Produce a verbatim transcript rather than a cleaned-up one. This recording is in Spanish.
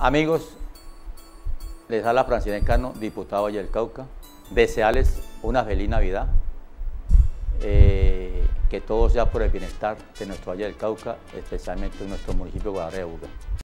Amigos, les habla Francine Cano, diputado Valle del Cauca. Desearles una feliz Navidad, eh, que todo sea por el bienestar de nuestro Valle del Cauca, especialmente en nuestro municipio de Guadarraya de Buga.